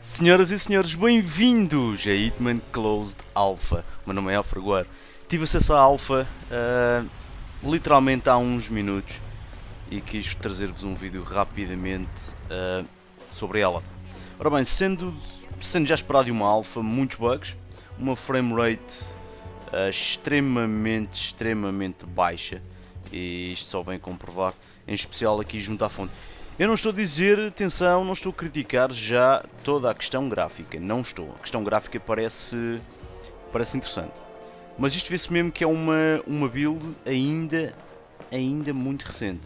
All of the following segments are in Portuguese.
Senhoras e senhores, bem-vindos a Hitman Closed Alpha. O meu nome é Alfraguar. Tive acesso à Alpha literalmente há uns minutos e quis trazer-vos um vídeo rapidamente sobre ela. Ora bem, sendo já esperado de uma Alpha, muitos bugs, uma frame rate extremamente baixa, e isto só vem comprovar, em especial aqui junto à fonte. Eu não estou a dizer, atenção, não estou a criticar já toda a questão gráfica, não estou. A questão gráfica parece interessante, mas isto vê-se mesmo que é uma build ainda muito recente.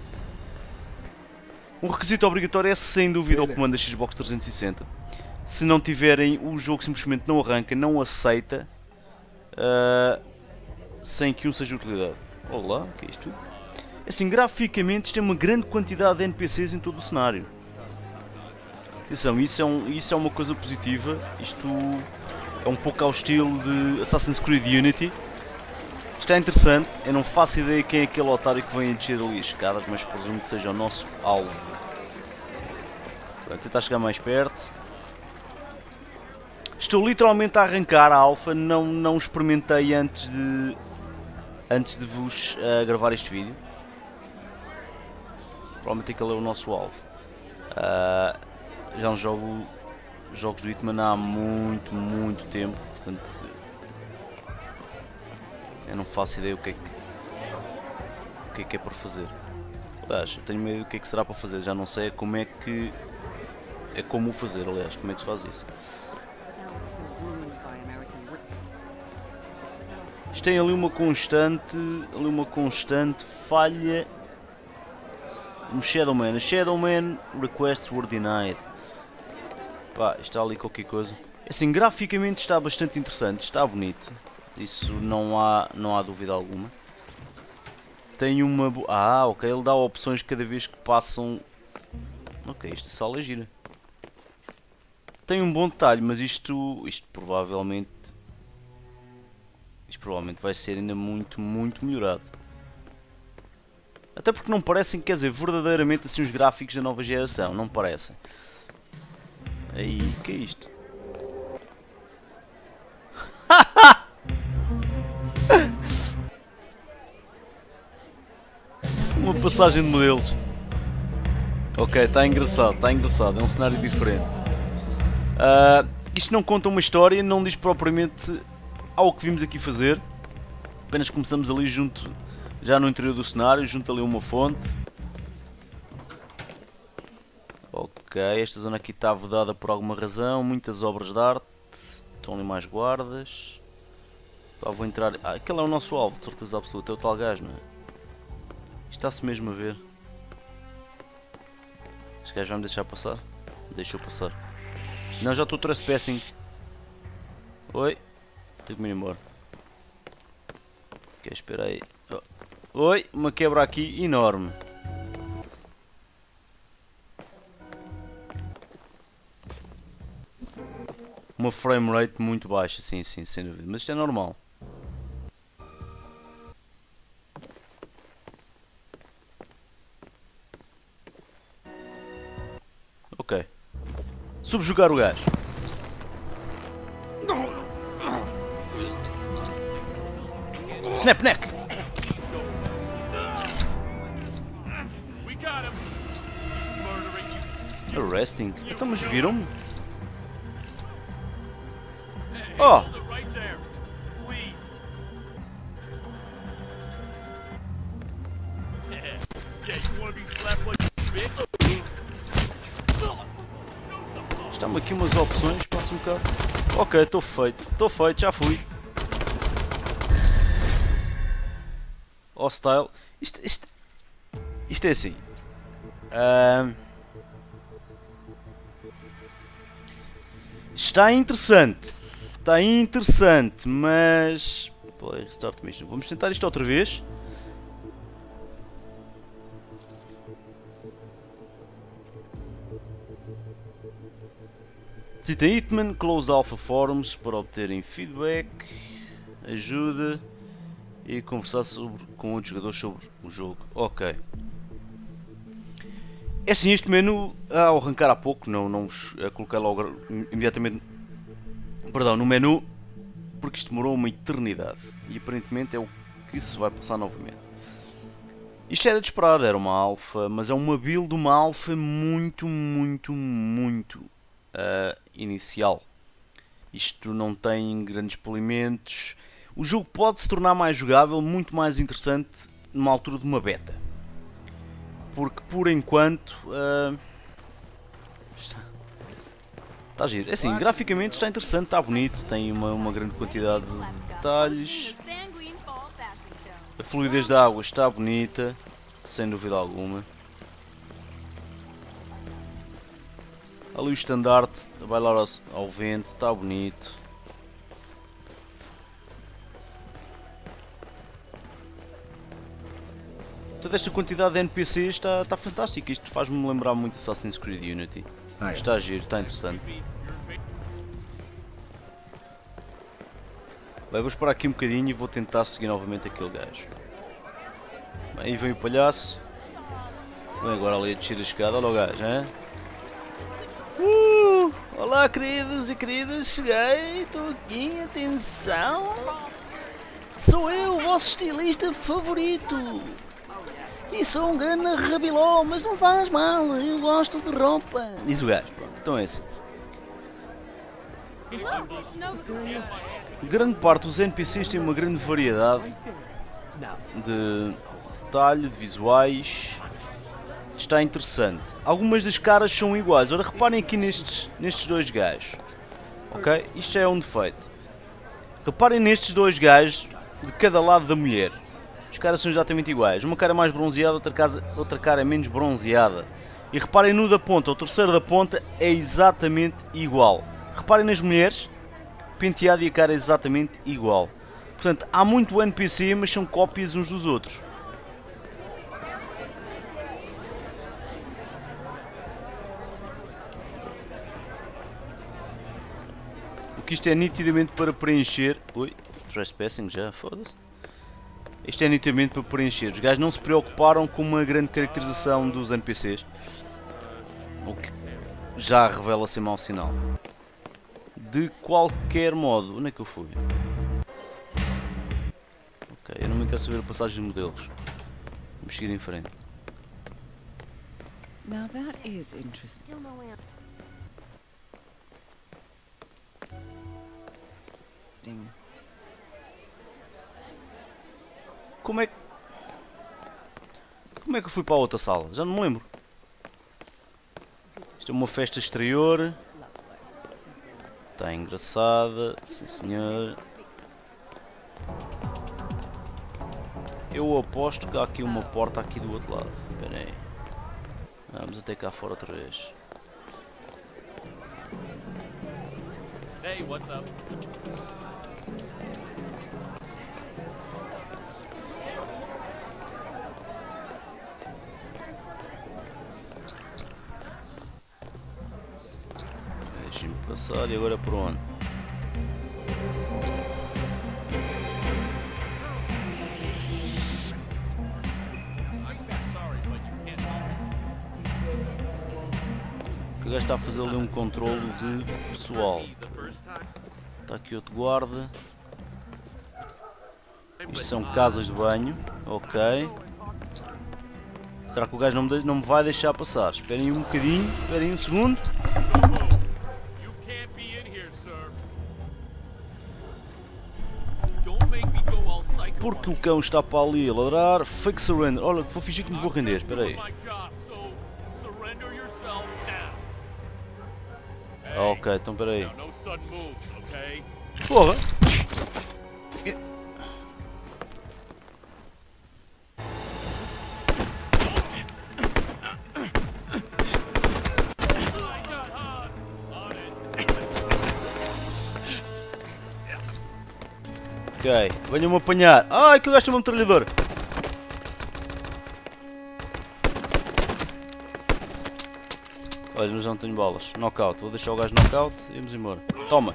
Um requisito obrigatório é sem dúvida o comando da Xbox 360. Se não tiverem, o jogo simplesmente não arranca, não aceita, sem que um seja utilizado. Olá, o que é isto? Assim, graficamente isto tem uma grande quantidade de NPCs em todo o cenário. Atenção, isso é uma coisa positiva. Isto é um pouco ao estilo de Assassin's Creed Unity. Isto é interessante. Eu não faço ideia quem é aquele otário que vem a descer ali as escadas, mas presumo que seja o nosso alvo. Vou tentar chegar mais perto. Estou literalmente a arrancar a Alpha. Não experimentei antes de vos gravar este vídeo. Provavelmente aquele é o nosso alvo. Já não jogo jogos do Hitman há muito tempo, portanto eu não faço ideia o que é para fazer. Aliás, eu tenho medo do que é que será para fazer, já não sei como o fazer, aliás, como é que se faz isso. Isto tem ali uma constante falha no Shadowman. A Shadowman requests were denied. Pá, está ali qualquer coisa. Assim, graficamente está bastante interessante, está bonito. Isso não há dúvida alguma. Tem uma... ok, ele dá opções cada vez que passam... Ok, esta sala é gira. Tem um bom detalhe, mas isto provavelmente vai ser ainda muito melhorado. Até porque não parecem, quer dizer, verdadeiramente assim os gráficos da nova geração, não parecem. Aí, o que é isto? Uma passagem de modelos. Ok, está engraçado, é um cenário diferente. Isto não conta uma história, não diz propriamente ao que vimos aqui fazer. Apenas começamos ali junto, já no interior do cenário, junto ali a uma fonte. Ok, esta zona aqui está vedada por alguma razão, muitas obras de arte, estão ali mais guardas. Vou entrar... aquele é o nosso alvo, de certeza absoluta, é o tal gajo, não é? Isto está-se mesmo a ver. Este gajo vai-me deixar passar? Deixou passar. Não, já estou trespassing. Oi, tenho que me ir embora. Ok, espera aí. Oi, uma quebra aqui enorme. Uma frame rate muito baixa, sim, sem dúvida. Mas isto é normal. Ok. Subjugar o gajo. Snap neck! Arresting? Então, mas viram-me? Oh! Estão-me aqui umas opções, passa um bocado. Ok, estou feito, já fui. Hostile. Isto é assim. Está interessante, mas... Play restart mission. Vamos tentar isto outra vez. Visitem Hitman Closed Alpha Forums para obterem feedback, ajuda e conversar com outros jogadores sobre o jogo. Ok. É assim, este menu, ao arrancar há pouco, não vos coloquei logo imediatamente, perdão, no menu, porque isto demorou uma eternidade. E aparentemente é o que se vai passar novamente. Isto era de esperar, era uma alfa, mas é uma build, uma alfa muito inicial. Isto não tem grandes polimentos. O jogo pode se tornar mais jogável, muito mais interessante numa altura de uma beta. Porque por enquanto está giro. É assim, graficamente está interessante, está bonito, tem uma grande quantidade de detalhes. A fluidez da água está bonita, sem dúvida alguma. Ali o estandarte a bailar ao vento, está bonito. Toda esta quantidade de NPCs está fantástica. Isto faz-me lembrar muito Assassin's Creed Unity. Está a giro, está interessante. Bem, vou esperar aqui um bocadinho e vou tentar seguir novamente aquele gajo. Bem, aí vem o palhaço. Vem agora ali a descer a escada. Olha o gajo, hein? Olá, queridos e queridas, cheguei, estou aqui, atenção. Sou eu, o vosso estilista favorito. E sou um grande rabiló, mas não faz mal, eu gosto de roupa. Diz o gajo, pronto, então é assim. Grande parte dos NPCs tem uma grande variedade de detalhe, de visuais. Está interessante. Algumas das caras são iguais. Ora, reparem aqui nestes dois gajos. Ok? Isto já é um defeito. Reparem nestes dois gajos de cada lado da mulher. Os caras são exatamente iguais. Uma cara mais bronzeada, outra cara menos bronzeada. E reparem no da ponta. O terceiro da ponta é exatamente igual. Reparem nas mulheres. Penteado e a cara é exatamente igual. Portanto, há muito NPC, mas são cópias uns dos outros. Que isto é nitidamente para preencher. Ui, trespassing já, foda-se. Isto é nitidamente para preencher. Os gajos não se preocuparam com uma grande caracterização dos NPCs. O que já revela ser mau sinal. De qualquer modo, onde é que eu fui? Ok, eu não me interessa ver a passagem de modelos. Vamos seguir em frente. Now that is interesting. Como é que eu fui para a outra sala? Já não me lembro. Isto é uma festa exterior. Está engraçada, sim senhor. Eu aposto que há aqui uma porta aqui do outro lado. Espera aí. Vamos até cá fora outra vez. Hey, what's up? Deixem-me passar e agora por onde? O gajo está a fazer ali um controlo de pessoal. Está aqui outro guarda. Isto são casas de banho. Ok. Será que o gajo não me vai deixar passar? Esperem um bocadinho. Esperem um segundo. Porque o cão está para ali a ladrar. Fake surrender. Olha, vou fingir que me vou render. Espera aí. Ok, então espera aí. Porra! Ok, venham-me apanhar. Ai, que gajo tem uma metralhadora. Olha, mas não tenho balas. Knockout, vou deixar o gajo knockout e vamos embora. Toma.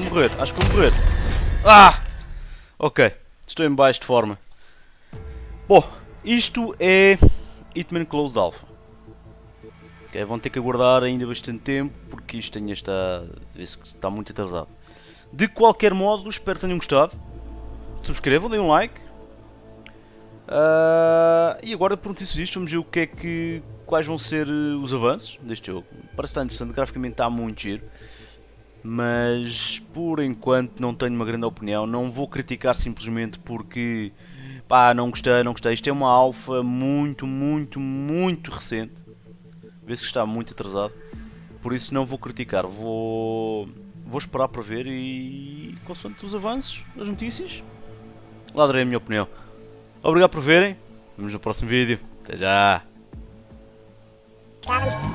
morrer, acho que vou morrer. Ah! Ok, estou em baixo de forma. Bom, isto é Hitman Closed Alpha. Ok, vão ter que aguardar ainda bastante tempo, porque isto ainda está muito atrasado. De qualquer modo, espero que tenham gostado. Subscrevam, deem um like. E agora, pronto, isso isto, vamos ver quais vão ser os avanços deste jogo. Parece estar interessante, graficamente está muito giro. Mas, por enquanto, não tenho uma grande opinião. Não vou criticar simplesmente porque... pá, não gostei. Isto é uma alfa muito recente. Vê-se que está muito atrasado. Por isso não vou criticar. Vou esperar para ver e... consoante os avanços, as notícias, lá darei a minha opinião. Obrigado por verem. Vemos no próximo vídeo. Até já!